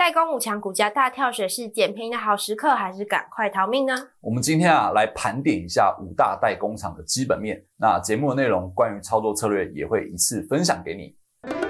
代工五强股价大跳水是捡便宜的好时刻，还是赶快逃命呢？ 我们今天来盘点一下五大代工厂的基本面。那节目的内容关于操作策略也会一次分享给你。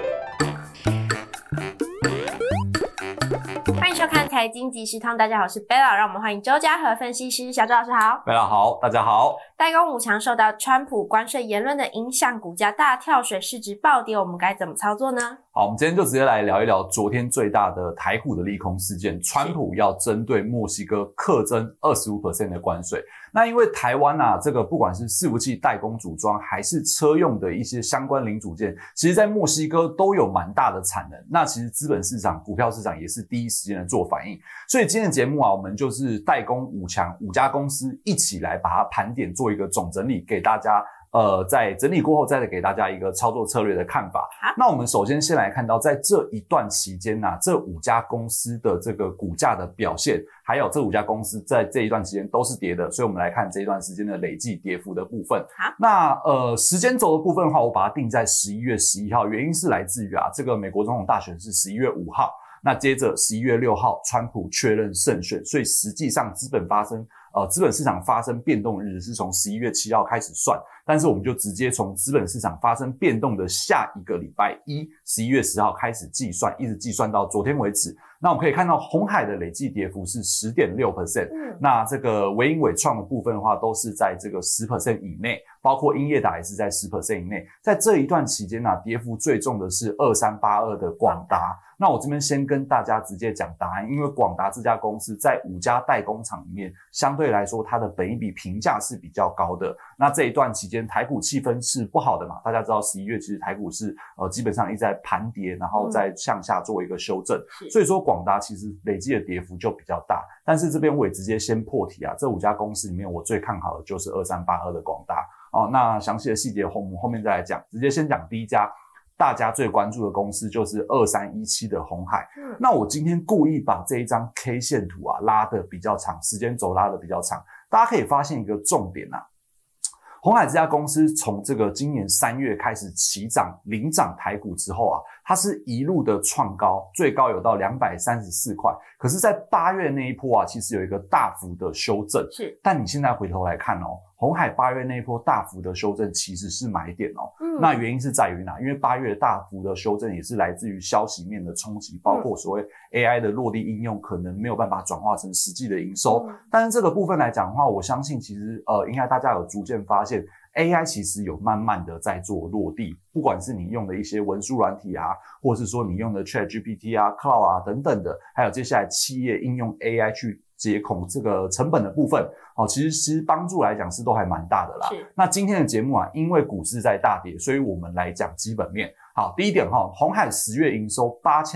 欢迎收看财经即时通，大家好，我是 Bella， 让我们欢迎周家和分析师小周老师好。 Bella 好，大家好。 代工五强受到川普关税言论的影响，股价大跳水，市值暴跌，我们该怎么操作呢？ 好，我们今天就直接来聊一聊昨天最大的台股的利空事件，川普要针对墨西哥课征 25% 的关税。那因为台湾这个不管是伺服器代工组装还是车用的一些相关零组件，其实在墨西哥都有蛮大的产能。那其实资本市场、股票市场也是第一时间的做反应。所以今天的节目我们就是代工五强5家公司一起来把它盘点，做一个总整理给大家。在整理过后再给大家一个操作策略的看法。那我们首先先来看到，在这一段期间这5家公司的这个股价的表现，还有这5家公司在这一段时间都是跌的，所以我们来看这一段时间的累计跌幅的部分。那时间轴的部分的话，我把它定在11月11号，原因是来自于这个美国总统大选是11月5号，那接着11月6号川普确认胜选，所以实际上资本市场发生变动的日子是从11月7号开始算，但是我们就直接从资本市场发生变动的下一个礼拜一11月10号开始计算，一直计算到昨天为止。那我们可以看到鸿海的累计跌幅是 10.6%，那这个微影伟创的部分的话都是在这个 10% 以内，包括英业达也是在 10% 以内。在这一段期间跌幅最重的是2382的广达。那我这边先跟大家直接讲答案，因为广达这家公司在5家代工厂里面相对来说它的本益比评价是比较高的。那这一段期间台股气氛是不好的嘛，大家知道11月其实台股是基本上一直在盘跌，然后再向下做一个修正，所以说广达其实累计的跌幅就比较大。但是这边我也直接先破题这5家公司里面我最看好的就是2382的广达那详细的细节我们后面再来讲，直接先讲第一家大家最关注的公司就是2317的鸿海。那我今天故意把这一张 K 线图拉得比较长，时间轴拉得比较长，大家可以发现一个重点鸿海这家公司从这个今年3月开始起涨领涨台股之后它是一路的创高，最高有到234块。可是在8月那一波其实有一个大幅的修正。但你现在回头来看鸿海8月那一波大幅的修正其实是买点那原因是在于哪？因为8月大幅的修正也是来自于消息面的冲击，包括所谓 AI 的落地应用可能没有办法转化成实际的营收。但是这个部分来讲的话，我相信其实应该大家有逐渐发现AI 其实有慢慢的在做落地，不管是你用的一些文书软体或是说你用的 ChatGPT Cloud 等等的，还有接下来企业应用 AI 去节控这个成本的部分其实帮助来讲是都还蛮大的啦。那今天的节目因为股市在大跌，所以我们来讲基本面。好，第一点鸿海10月营收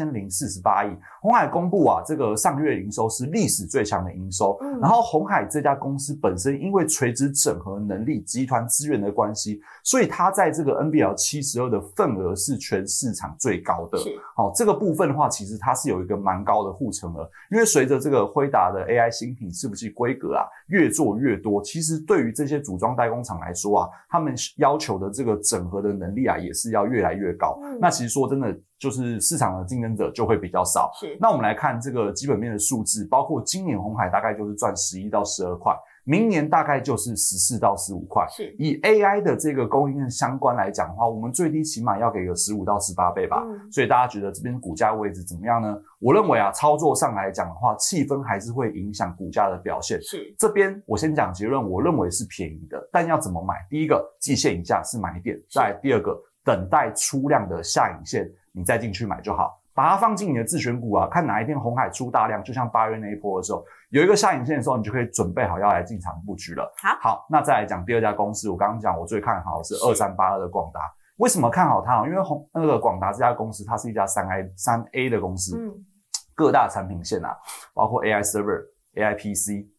8048亿，鸿海公布这个上月营收是历史最强的营收。然后鸿海这家公司本身因为垂直整合能力、集团资源的关系，所以它在这个 NBL 72的份额是全市场最高的。这个部分的话，其实它是有一个蛮高的护城河，因为随着这个辉达的 AI 新品伺服器规格越做越多，其实对于这些组装代工厂来说他们要求的这个整合的能力也是要越来越高。那其实说真的，就是市场的竞争者就会比较少。那我们来看这个基本面的数字，包括今年鸿海大概就是赚11到12块，明年大概就是14到15块。以 AI 的这个供应链相关来讲的话，我们最低起码要给个15到18倍吧。所以大家觉得这边股价位置怎么样呢？我认为操作上来讲的话，气氛还是会影响股价的表现。这边我先讲结论，我认为是便宜的，但要怎么买？第一个，季线以下是买点，再来第二个，等待出量的下影线，你再进去买就好。把它放进你的自选股看哪一天鸿海出大量，就像8月那一波的时候，有一个下影线的时候，你就可以准备好要来进场布局了。好，那再来讲第二家公司，我刚刚讲我最看好的是2382的广达。为什么看好它？因为那个广达这家公司它是一家3A 的公司，各大产品线包括 AI Server、AI PC、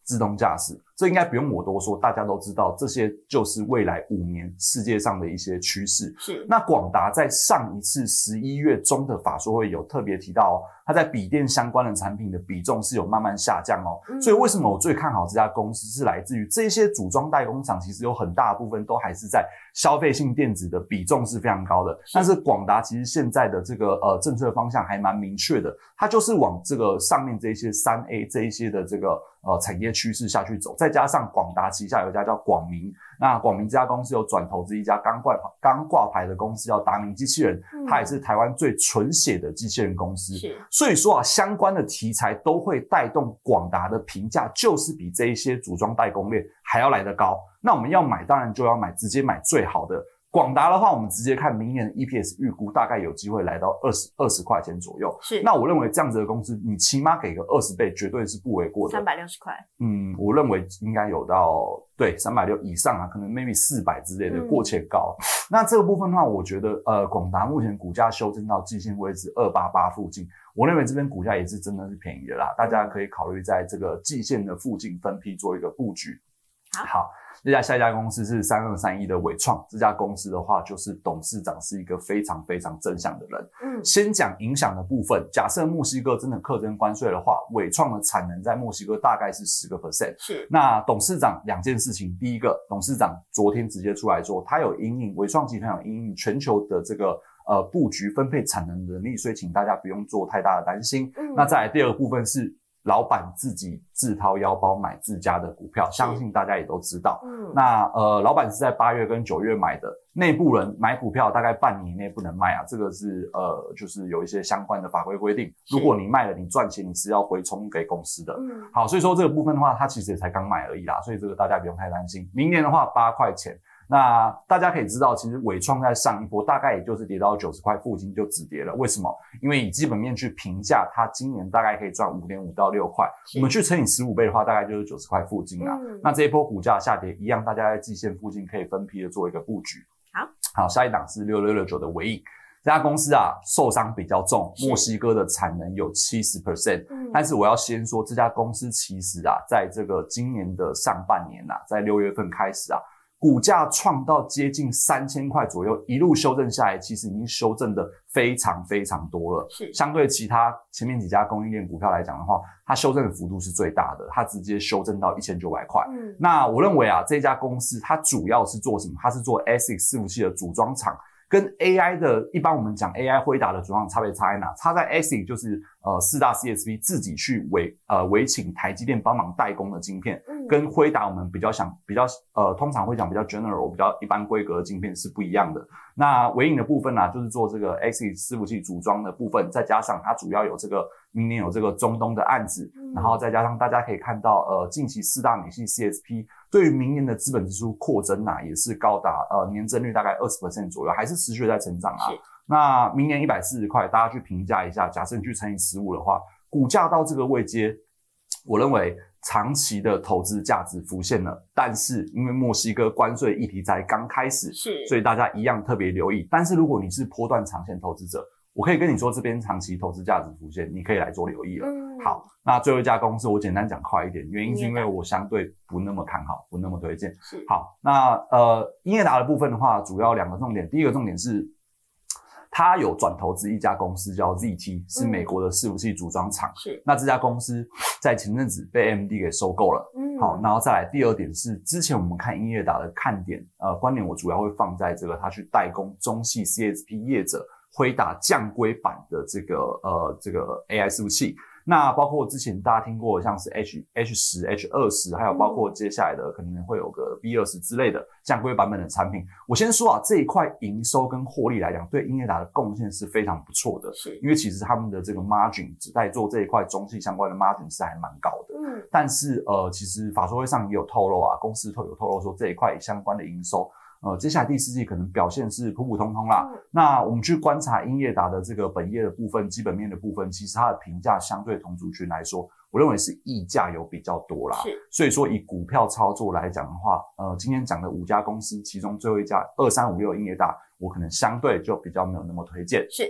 自动驾驶，这应该不用我多说，大家都知道，这些就是未来5年世界上的一些趋势。 是。 那广达在上一次11月中的法说会有特别提到它在笔电相关的产品的比重是有慢慢下降所以为什么我最看好这家公司，是来自于这些组装代工厂其实有很大的部分都还是在消费性电子的比重是非常高的，但是广达其实现在的这个政策方向还蛮明确的，它就是往这个上面这一些 3A 这一些的这个产业趋势下去走，再加上广达旗下有一家叫广明，那广明这家公司有转投资一家刚挂牌的公司叫达明机器人，它也是台湾最纯血的机器人公司，所以说相关的题材都会带动广达的评价，就是比这一些组装代工链还要来得高。那我们要买当然就要直接买最好的。广达的话，我们直接看明年的 EPS 预估大概有机会来到20块钱左右。 是。 那我认为这样子的公司，你起码给个20倍，绝对是不为过的。 360块。 我认为应该有到对360以上啊，可能 maybe 400之类的，过前高。那这个部分的话，我觉得广达目前股价修正到季线位置288附近，我认为这边股价也是真的是便宜的啦，大家可以考虑在这个季线的附近分批做一个布局。好，下一家公司是3231的伟创，这家公司的话就是董事长是一个非常非常正向的人。先讲影响的部分，假设墨西哥真的课征关税的话，伟创的产能在墨西哥大概是10%。 是。 那董事长2件事情，第一个，董事长昨天直接出来说，他有因应伟创集团有因应全球的这个布局分配产能的能力，所以请大家不用做太大的担心。那再来第二个部分是老板自己自掏腰包买自家的股票，相信大家也都知道。那老板是在8月跟9月买的，内部人买股票大概半年内不能卖啊，这个是就是有一些相关的法规规定，如果你卖了你赚钱，你是要回冲给公司的。好，所以说这个部分的话，他其实也才刚买而已啦，所以这个大家不用太担心。明年的话8块钱。那大家可以知道，其实伟创在上一波大概也就是跌到90块附近就止跌了。为什么？因为以基本面去评价，它今年大概可以赚 5.5 到6块，我们去乘以15倍的话，大概就是90块附近啦。那这一波股价下跌一样，大家在季线附近可以分批的做一个布局。好，下一档是6669的伟影。这家公司啊受伤比较重，墨西哥的产能有 70%，但是我要先说这家公司其实啊在这个今年的上半年啊，在6月份开始啊，股价创到接近3000块左右，一路修正下来，其实已经修正的非常非常多了。是相对其他前面几家供应链股票来讲的话，它修正的幅度是最大的，它直接修正到1900块。那我认为啊，这家公司它主要是做什么？它是做 ASIC 伺服器的组装厂。跟 AI 的一般我们讲 AI 辉达的组装差别差在哪？差在 ASIC 就是4大 CSP 自己去委请台积电帮忙代工的晶片，跟辉达我们比较通常会讲比较 general 比较一般规格的晶片是不一样的。那伟影的部分呢，就是做这个 ASIC 伺服器组装的部分，再加上它主要有这个明年有这个中东的案子，然后再加上大家可以看到近期4大美系 CSP 对于明年的资本支出扩增啊，也是高达年增率大概 20% 左右，还是持续在成长啊。那明年140块，大家去评价一下，假设你去乘以15的话，股价到这个位阶，我认为长期的投资价值浮现了，但是因为墨西哥关税议题才刚开始，所以大家一样特别留意。但是如果你是波段长线投资者，我可以跟你说这边长期投资价值浮现，你可以来做留意了。好，那最后一家公司我简单讲快一点，原因是因为我相对不那么看好，不那么推荐。好，那英业达的部分的话，主要2个重点，第一个重点是他有转投资一家公司叫 ZT， 是美国的伺服器组装厂。那这家公司在前阵子被 AMD 给收购了。好，然后再来第二点是，之前我们看英业达的看点，观点我主要会放在这个他去代工中系 CSP 业者辉达降规版的这个 AI 伺服器。那包括之前大家听过像是 H10、H20， 还有包括接下来的可能会有个 V20 之类的降规版本的产品。我先说啊，这一块营收跟获利来讲，对英业达的贡献是非常不错的，因为其实他们的这个 margin 在做这一块中系相关的 margin 是还蛮高的。但是其实法说会上也有透露啊，公司有透露说这一块相关的营收接下来第4季可能表现是普普通通啦。那我们去观察英业达的这个本业的部分、基本面的部分，其实它的评价相对同族群来说，我认为是溢价有比较多啦。所以说以股票操作来讲的话，今天讲的5家公司，其中最后一家2356英业达，我可能相对就比较没有那么推荐。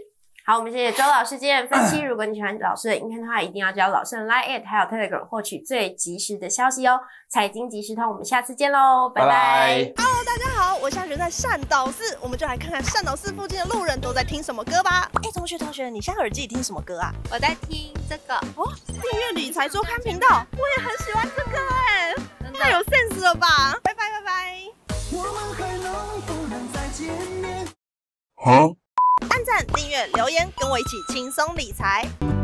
好，我们谢谢周老师今天的分析。如果你喜欢老师的影片的话，一定要加入老师的 Line@ 还有 Telegram 获取最及时的消息哦。财经即时通，我们下次见喽，拜拜。 Hello， 大家好，我现在人在善导寺，我们就来看看善导寺附近的路人都在听什么歌吧。同学，你现在耳机里听什么歌啊？ 我在听这个哦，订阅理财周刊频道，我也很喜欢这个太有 sense 了吧！拜拜。我们还能不能再见面？按赞、订阅、留言，跟我一起轻松理财。